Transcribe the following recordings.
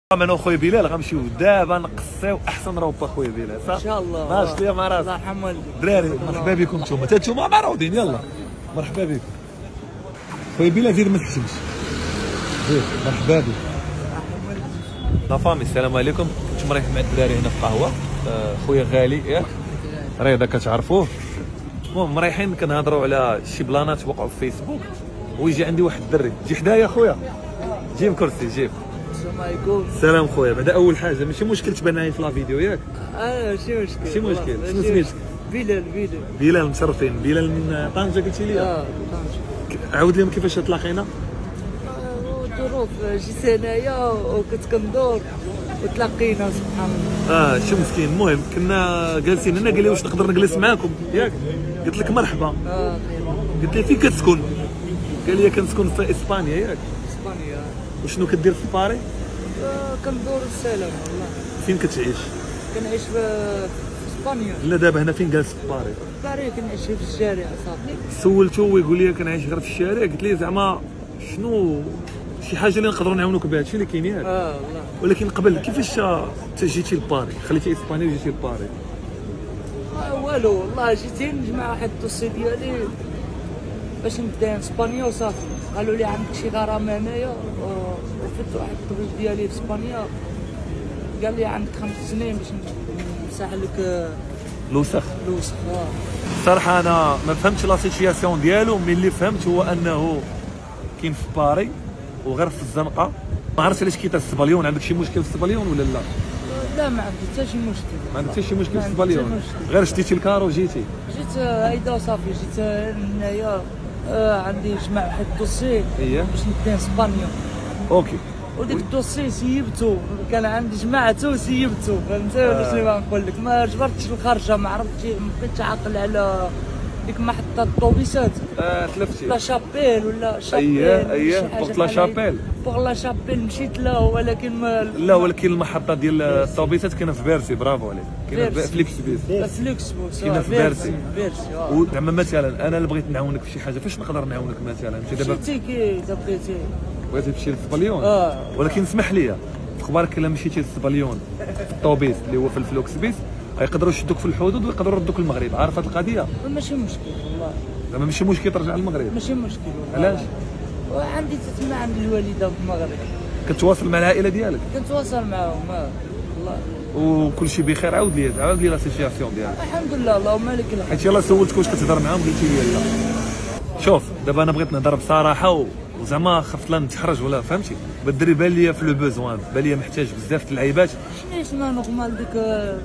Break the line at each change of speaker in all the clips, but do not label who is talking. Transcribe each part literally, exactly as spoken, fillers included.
انا خويا بلال غنمشيو دابا نقصيو احسن روبا خويا بلال صح؟
ان شاء الله.
ماشي ليا مع راسك.
الله يرحم والديك.
دراري مرحبا بكم نتوما حتى نتوما معروضين يلا مرحبا بكم. خويا بلال زيد ما تكتمش. زيد مرحبا بك. لا فامي السلام عليكم. كنت مريح مع الدراري هنا في قهوه خويا غالي ياك رضا كتعرفوه. المهم مريحين كنهضروا على شي بلانات وقعوا في فيسبوك ويجي عندي واحد الدري. جي حدايا خويا جيب كرسي جيب.
السلام عليكم.
سلام خويا. بعدا اول حاجه ماشي مشكل تبان معايا في لا فيديو ياك؟
اه ماشي مشكل
ماشي مشكل. شنو سميتك؟
بلال. بلال
بلال مشرفين. بلال من طنجه قلتي لي؟
اه طنجه.
عاود لهم كيفاش تلاقينا.
الظروف جيت هنايا وكنت كندور وتلاقينا سبحان الله.
اه شو مسكين. المهم كنا جالسين هنا قال لي واش نقدر نجلس معاكم ياك؟ قلت لك مرحبا.
اه خير.
قلت لي فين كتسكن؟ قال لي كنسكن في اسبانيا ياك؟
اسبانيا.
وشنو كدير في باري؟
آه كندور السلام والله.
فين كتعيش؟
كنعيش في في اسبانيا.
لا دابا هنا فين جالس في باري؟
باري كنعيش في الشارع صافي.
سولته ويقول لي كنعيش غير في الشارع. قلت لي زعما شنو شي حاجه اللي نقدروا نعاونوك بها هادشي اللي كاين ياك؟
اه والله.
ولكن قبل كيفاش انت جيتي لباري؟ خليتي اسبانيا وجيتي لباري؟
آه والو والله جيت نجمع واحد الدوسي ديالي باش نبدا اسبانيا وصافي. قالوا لي عندك شي غرامه هنايا وفدت واحد الطبيب ديالي في اسبانيا قال لي عندك خمس سنين باش نمسح لك
الوسخ.
الوسخ.
صراحه انا ما فهمتش لا سيتياسيون ديالو. من اللي فهمت هو انه كاين في باري وغير في الزنقه. ما عرفتش علاش كيتا السباليون. عندك شي مشكل في السباليون ولا لا؟
لا ما عندي حتى شي مشكل.
ما عندك حتى شي مشكل في
ما عندي حتى
السباليون؟
مشكل.
غير شديتي الكار وجيتي؟
جيت هيدا وصافي. جيت هنايا آه عندي جمع واحد الدوسي
اييه
باش ندي اسبانيا.
اوكي.
وديك الدوسي سيبتو. كان عندي جماعته وسيبتو. فهمتي ولا شنو غنقول لك؟ ما جبرتش الخرجه. ما عرفتش ما بقيتش عاقل على ديك محطه الطوبيسات.
اه تلفتي.
لا شابيل ولا شابيل.
اييه اييه بوغ لا شابيل.
بوغ لا شابيل مشيت له ولكن ما
لا ولكن المحطه ديال الطوبيسات كاينه في بيرسي. برافو عليك. كاينه في فليكس بيس.
فليكس بوس.
كاينه في بيرسي.
بيرسي.
وزعما مثلا انا اللي بغيت نعاونك في شي حاجه فاش نقدر نعاونك مثلا؟ انت دابا
مشيتي كي بغيتي
بغيتي تمشي للسباليون.
اه
ولكن اسمح لي في اخبارك الا مشيتي للسباليون في الطوبيس اللي هو في الفلوكس بيس يقدروا يشدوك في الحدود ويقدروا يردوك للمغرب. عارف هذه القضيه؟
ماشي مشكل والله.
زعما ماشي مشكل ترجع للمغرب.
ماشي مشكل والله.
علاش؟
وعندي تما عندي الوالده في المغرب.
كتواصل مع العائله ديالك؟
كنتواصل معاهم اه والله.
وكل شيء بخير؟ عاود لي عاود لي لا سيتياسيون ديالك.
الحمد لله اللهم لك الحمد.
حيت يلاه سولتك واش كتهضر معاهم قلتي لي لا. شوف دابا انا بغيت نهضر بصراحه وزعما خفت لا نتحرج ولا فهمتي. الدري بان ليا في لو بوزوان. بان ليا محتاج بزاف د اللعيبات.
شنو اسمها نورمال ديك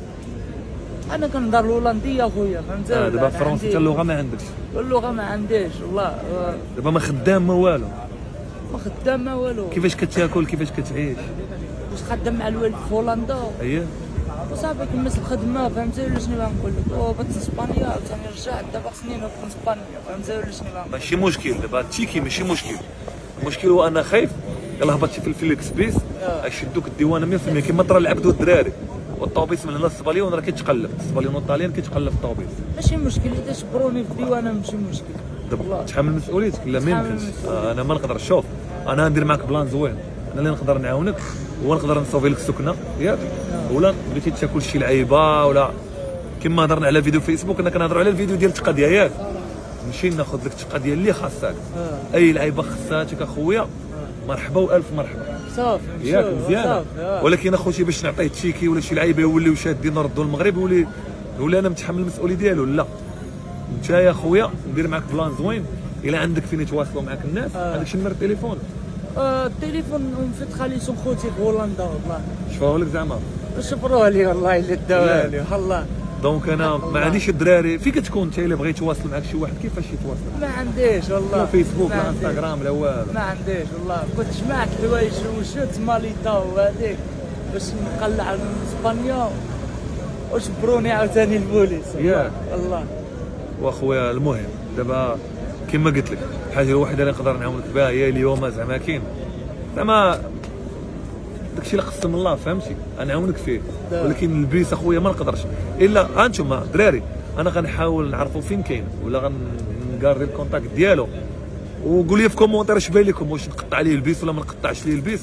انا كنهضر الهولنديه اخويا فهمتي.
آه دابا فرونسي حتى اللغه ما عندكش؟
اللغه ما عنديش والله.
دابا ما خدام ما والو.
ما خدام ما والو.
كيفاش كتاكل كيفاش كتعيش؟
واش خدام مع الوالد في هولندا
اييه
وصافي كملت الخدمه فهمتي ولا شنو غنقول لك. وبغيت اسبانيا عاوتاني رجعت دابا خصني نكون اسبانيا فهمتي ولا شنو غنقول.
ماشي مشكل. دابا التيكي ماشي مشكل. المشكل هو انا خايف يلاه هبطتي في الفليكس بيس يشدوك الديوانه مية في المية كيما طرا العبد والدراري. والطوبيس من هنا للسباليون راه كيتقلب. السباليون والطاليان كيتقلب الطوبيس.
ماشي مشكل اذا شبروني في الديوانه ماشي مشكل.
دابا تحمل مسؤوليتك. لا ما يمكنش. آه انا ما نقدرش. شوف انا ندير معاك بلان زوين. انا اللي نقدر نعاونك هو نقدر نصوفي لك السكنه ياك ولا بغيتي تاكل شي لعيبه ولا كما هضرنا على فيديو فيسبوك. انا كنهضروا على الفيديو ديال التقاديه ياك. نمشي ناخذ لك التقاديه اللي خاصك. اي لعيبه خصاتك اخويا مرحبا والف مرحبا.
صافي
ياك مزيانه. ولكن اخوتي باش نعطيه تشيكي ولا شي لعيبه يوليو شادين نردوا المغرب يولي يولي انا متحمل المسؤوليه ديالو. لا انت يا اخويا ندير معاك بلان زوين. الا عندك فين يتواصلوا معاك الناس آه. عندك شي نمر التليفون؟
آه التليفون مفيت خاليتهم خوتي في هولندا والله.
شفاوه لك زعما؟
شفروه لي والله الا داوها لي والله.
دونك انا ما عنديش الدراري. فين كتكون انت الا بغى يتواصل معك شي واحد كيفاش يتواصل؟
ما عنديش والله.
لا فيسبوك لا انستغرام لا والو.
ما عنديش والله. كنت جمعت الحوايج وشفت ماليتا وهذيك باش نقلع من اسبانيا وجبروني عاوتاني البوليس.
ياك
والله.
واخويا المهم دابا كما قلت لك الحاجه الوحيده اللي نقدر نعاونك بها هي اليوم زعما كاين زعما داكشي اللي قسم الله فهمتي انا نعاونك فيه. ولكن البيس اخويا ما نقدرش الا ها انتم دراري. انا غنحاول نعرفوا فين كاين ولا غنكاردي الكونتاكت ديالو وقول لي في كومونتير اش باين لكم واش نقطع ليه البيس ولا ما نقطعش ليه البيس.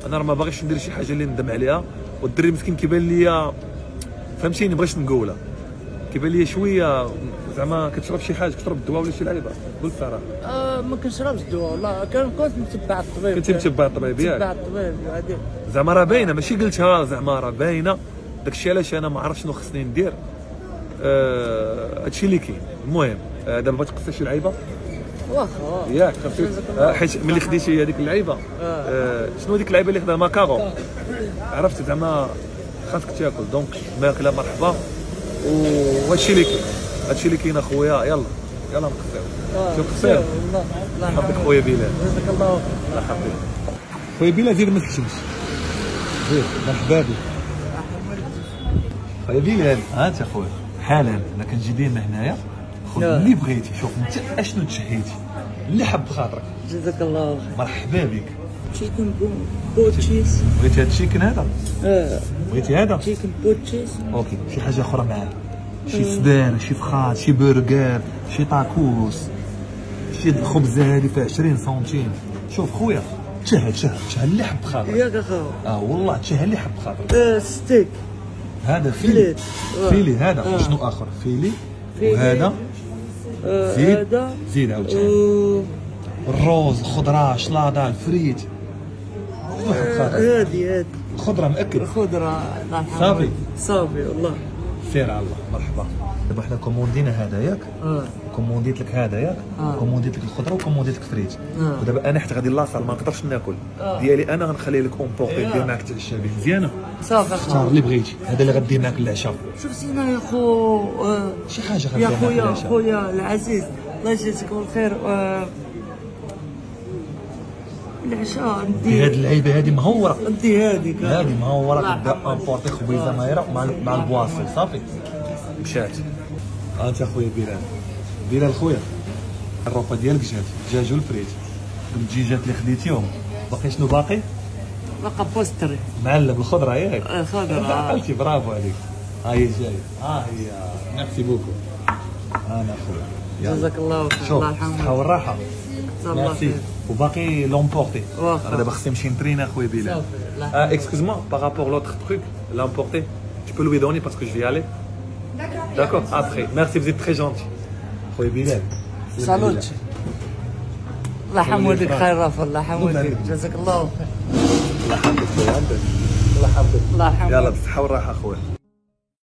انا راه ما باغيش ندير شي حاجه اللي ندم عليها، والدري مسكين كيبان ليا فهمتيني، بغيتش نقولها، كيبان ليا شويه زعما كتشرب شي حاجه، كتشرب الدواء ولا شي لعيبه؟ قول الصراحه.
آه ما كنشربش الدواء والله، كان كنت متبع الطبيب.
كنت متبع الطبيب ياك؟
متبع الطبيب هذيك
زعما راه باينه، ماشي قلتها، زعما راه باينه. داكشي علاش انا ما عرفتش شنو خصني ندير. آه هادشي اللي كاين. المهم آه دابا بغيت تقصي شي لعيبه
واخا
ياك خاصك، آه حيت ملي خديتي هذيك اللعيبه آه شنو هذيك اللعيبه اللي خداها ماكارون، عرفت زعما خاصك تاكل، دونك ماكله مرحبا. وهادشي اللي كاين، هادشي اللي كاين اخويا. يلا يلا نقصيو. شوف قصير.
والله الله
حبك خويا بلال.
جزاك الله
الله يحفظك خويا بلال. زيد ما تكتمش، زيد مرحبا بك خويا بلال. ها انت خويا حالا انا كنجي ديما هنايا، خذ اللي بغيتي. شوف انت اشنو تشهيتي اللي حب خاطرك.
جزاك الله خير.
مرحبا بك.
تشيكن بوتشيس.
بغيتي هاد الشيكن هذا؟
اه
بغيتي هذا؟
تشيكن بوتشيس.
اوكي، شي حاجه اخرى معاه، شي سدان، شي فخاد، شي برجر، شي طاكوس، شي الخبزه هذه فيها عشرين سنتيم. شوف خويا تشهد تشهد تشهد اللي حب خاطرك.
ياك اخا.
اه والله تشهد اللي حب خاطرك.
آه ستيك.
هذا فيلي.
فيليت.
فيلي هذا.
آه.
شنو اخر؟ فيلي.
فيلي.
وهذا
آه
زيد
هذا.
زيد عاوتاني.
و-
الروز، الخضره، شلاضه، الفريت.
آه، هادي هادي
الخضره مأكد.
الخضرة. الله يرحمها.
صافي.
صافي والله.
سير على الله. مرحبا. دابا حنا كوموندينا هذا ياك؟
اه
كومونديت لك هذا ياك؟
آه.
كومونديت لك الخضره وكومونديت لك فريت.
آه.
ودابا انا حيت غادي لاصال ما نقدرش ناكل
آه.
ديالي، انا غنخلي لك اونبورتي دير معاك تعشى به مزيانه.
صافي
اختار
اخا.
اللي بغيتي، هذا اللي غدير معاك العشاء.
شوف سينا يا خو. آه،
شي حاجه غدير
يا
معاك
خويا
العشاء.
خويا العزيز الله يجزيك بالخير. آه، العشاء
دي
ندي
هاد اللعيبه هادي مهوره،
ندي هذيك.
هادي مهوره.
الله
كدا
يرحمها.
امبورتي خبيزه مايره مع مع البواصل صافي مشات. ها انت خويا بلال. بلال خويا الروبا ديالك جات، الدجاج والفريت، الدجاجات اللي خديتيهم باقي شنو باقي؟
بقى بوستري.
معلب الخضره ياك؟
الخضرة.
عقلتي برافو عليك. ها هي جايه، ها هي. ميرسي بوكو. انا خويا يلا.
جزاك الله خير.
شوف
الله
الصحة
يرحمه.
والراحة.
الله
ميرسي.
خير.
وباقي لومبورتي.
واخا.
انا دابا خصني نمشي نترينا اخويا بلال.
صافي. الله
Ah, excuse-moi, par rapport à l'autre truc, l'emporter, tu peux lui donner parce que je vais y aller. D'accord, après. Merci, vous êtes très gentil. خويا بلال.
صالوتشي. الله يحمدك خير رافع. الله يحمدك. جزاك الله خير.
الله يحفظك خويا. الله يحفظك.
الله يحمدك.
يلا بالصحة والراحة خويا.